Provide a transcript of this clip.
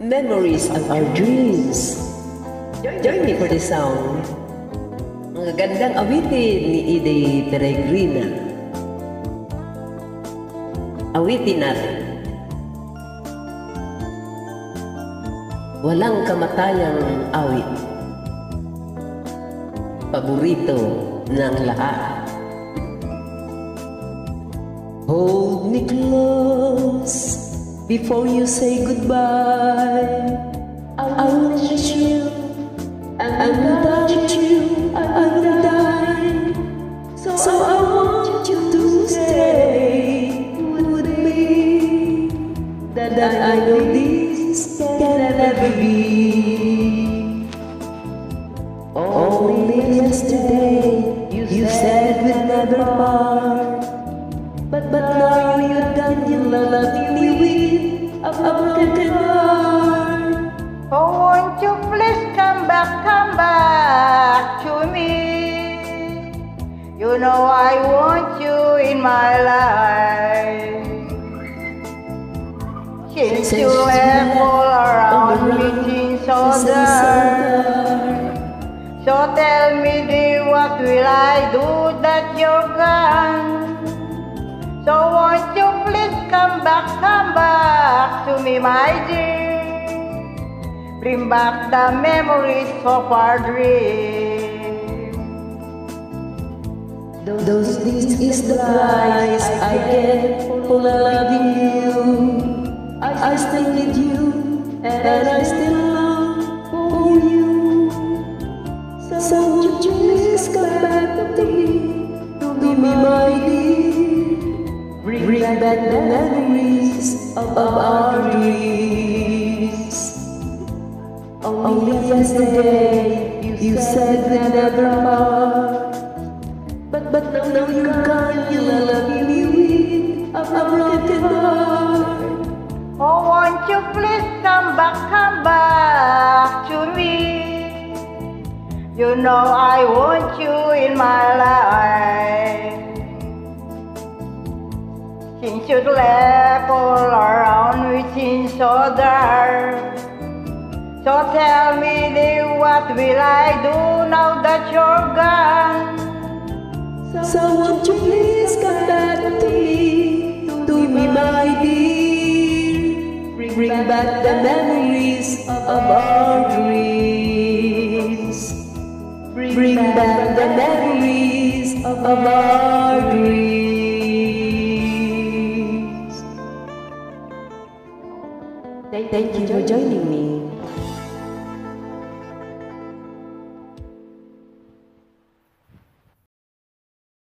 memories of our dreams. Join me for the song. Mga gandang awitin ni Ide Peregrina. Awitin natin. Walang kamatayang awit. Paborito ng lahat. Hold me close before you say goodbye. I will miss you, and without you I will die. So I want you to stay with me. That I know this can never be. Only yesterday you said we'd never part. But now you're done, you love me with a broken heart. Oh, won't you please come back to me? You know I want you in my life. Since you left all around me seems so dark. So tell me dear, what will I do that you're gone? So won't you please come back to me, my dear. Bring back the memories of our dream. This is the price I get for loving you. I still need you, and I still long for you. So won't you please come back to me, my dear. Bring back the memories of our dreams. Only yesterday you said we'd never part. But now you're gone, you love me with a broken heart. Oh, won't you please come back to me? You know I want you in my life. Since you left all around me seems so dark. So tell me dear, what will I do now that you're gone? So won't you please come back to me, my dear. Bring back the memories of our dreams. Bring back the memories of our dreams. Thank you for joining me.